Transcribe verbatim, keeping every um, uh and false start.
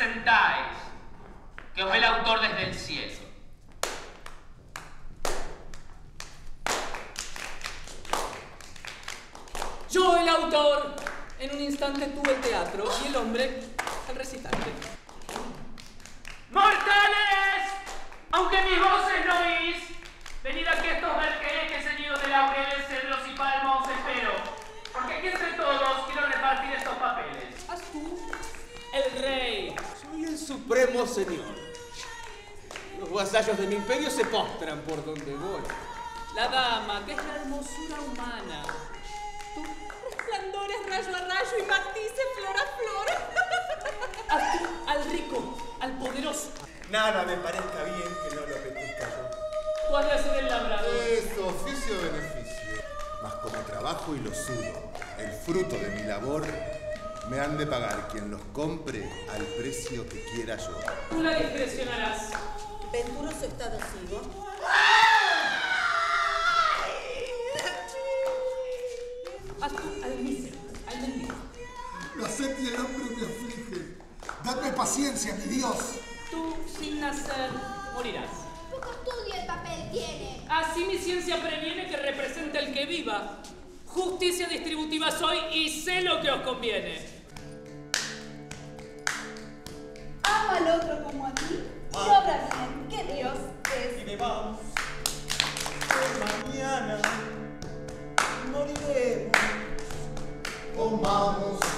representáis, que os ve el autor desde el cielo. Yo, el autor, en un instante tuve el teatro y el hombre el recitante. ¡Mortales! Aunque mis voces no oís, venid aquí a estos vergeles ceñidos de laureles, cedros y palmas os espero, porque aquí entre todos quiero repartir estos papeles. Haz tú, el rey. Soy el supremo señor. Los vasallos de mi imperio se postran por donde voy. La dama, que es la hermosura humana. Tú, resplandores rayo a rayo y matices flor a flor. Haz tú, al rico, al poderoso. Nada me parezca bien que no lo apetezca yo. Tú has de hacer el labrador. Es oficio o beneficio. Mas como trabajo y lo sudo, el fruto de mi labor, me han de pagar quien los compre al precio que quiera yo. Tú la discrecionarás. Venturoso estado sigo. Haz tú, al mísero, al mendigo. La sed y el hambre me afligen. Dadme paciencia, mi Dios. Tú, sin nacer, morirás. Poco estudio el papel tiene. Así mi ciencia previene que representa el que viva. Justicia distributiva soy y sé lo que os conviene. Ama al otro como a ti y obra bien, que Dios es. Y bebamos, que mañana moriremos. Comamos